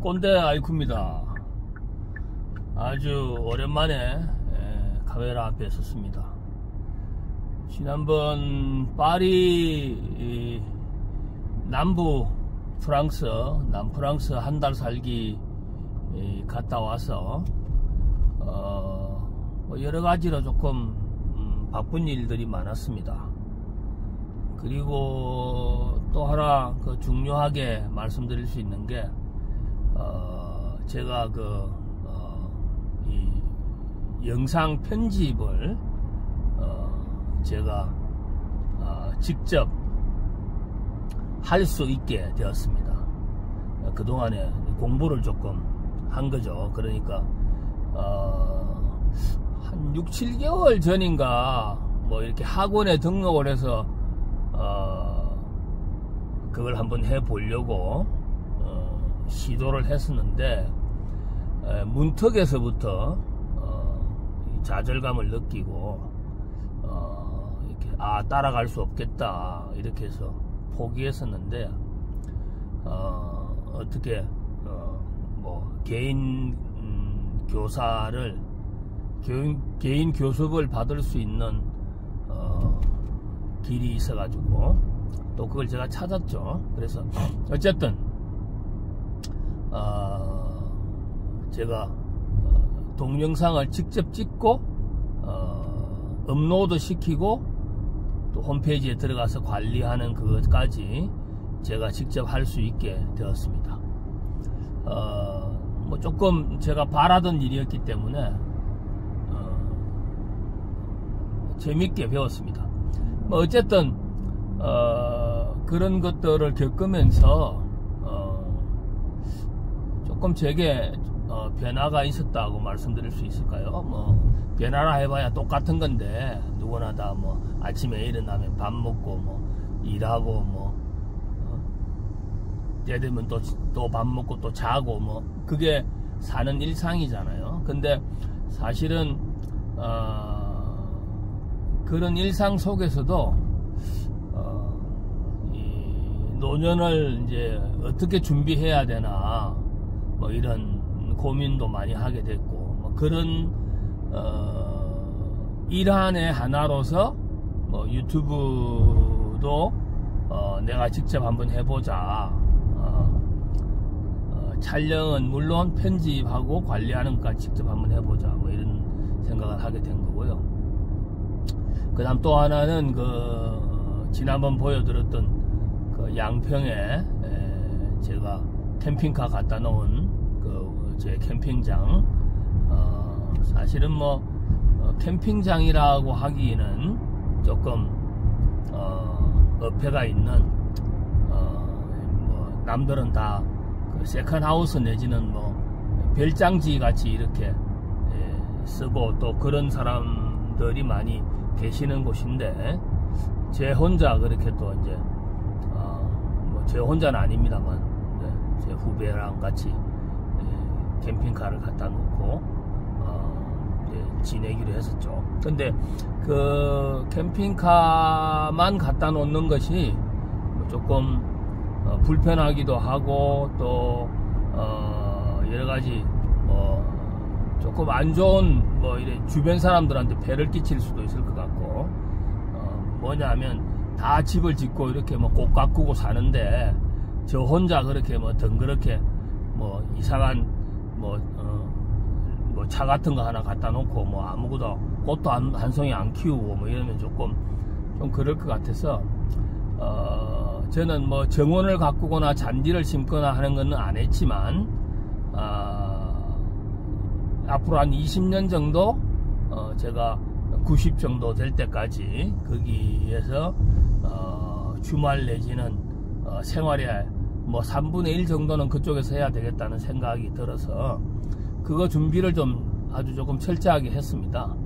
꼰대 아이쿠입니다. 아주 오랜만에 카메라 앞에 섰습니다. 지난번 파리 남부 프랑스, 남프랑스 한 달 살기 갔다 와서 여러 가지로 조금 바쁜 일들이 많았습니다. 그리고 또 하나 중요하게 말씀드릴 수 있는 게 제가 이 영상 편집을 제가 직접 할 수 있게 되었습니다. 그동안에 공부를 조금 한 거죠. 그러니까 한 6, 7개월 전인가 뭐 이렇게 학원에 등록을 해서 그걸 한번 해보려고 시도를 했었는데 문턱에서부터 좌절감을 느끼고 이렇게 따라갈 수 없겠다 이렇게 해서 포기했었는데 어떻게 뭐 개인 교사를 개인 교습을 받을 수 있는 길이 있어가지고 또 그걸 제가 찾았죠. 그래서 어쨌든 제가 동영상을 직접 찍고 업로드 시키고 또 홈페이지에 들어가서 관리하는 그것까지 제가 직접 할 수 있게 되었습니다. 뭐 조금 제가 바라던 일이었기 때문에 재밌게 배웠습니다. 뭐 어쨌든 그런 것들을 겪으면서 조금 제게 변화가 있었다고 말씀드릴 수 있을까요? 뭐 변화라 해봐야 똑같은 건데 누구나 다 뭐 아침에 일어나면 밥 먹고 뭐 일하고 뭐 때 되면 또 밥 먹고 또 자고 뭐 그게 사는 일상이잖아요. 근데 사실은 그런 일상 속에서도 이 노년을 이제 어떻게 준비해야 되나 뭐 이런 고민도 많이 하게 됐고 뭐 그런 일환의 하나로서 뭐 유튜브도 내가 직접 한번 해보자. 촬영은 물론 편집하고 관리하는 것까지 직접 한번 해보자. 뭐 이런 생각을 하게 된 거고요. 그 다음 또 하나는 지난번 보여드렸던 양평에 제가 캠핑카 갖다 놓은 제 캠핑장, 사실은 뭐 캠핑장이라고 하기에는 조금 어폐가 있는 뭐 남들은 다 세컨하우스 내지는 뭐 별장지 같이 이렇게 쓰고 또 그런 사람들이 많이 계시는 곳인데 제 혼자 그렇게 또 이제 뭐 제 혼자는 아닙니다만 제 후배랑 같이 캠핑카를 갖다 놓고 지내기로 했었죠. 근데 그 캠핑카만 갖다 놓는 것이 조금 불편하기도 하고 또 여러가지 조금 안 좋은 뭐 이래 주변 사람들한테 배를 끼칠 수도 있을 것 같고 뭐냐면 다 집을 짓고 이렇게 뭐 꼭 가꾸고 사는데 저 혼자 그렇게 뭐 덩그렇게 뭐 이상한 뭐 차 같은 거 하나 갖다 놓고 뭐 아무것도 꽃도 한 송이 안 키우고 뭐 이러면 조금 좀 그럴 것 같아서 저는 뭐 정원을 가꾸거나 잔디를 심거나 하는 것은 안 했지만 앞으로 한 20년 정도 제가 90 정도 될 때까지 거기에서 주말 내지는 생활에 뭐 3분의 1 정도는 그쪽에서 해야 되겠다는 생각이 들어서 그거 준비를 좀 아주 조금 철저하게 했습니다.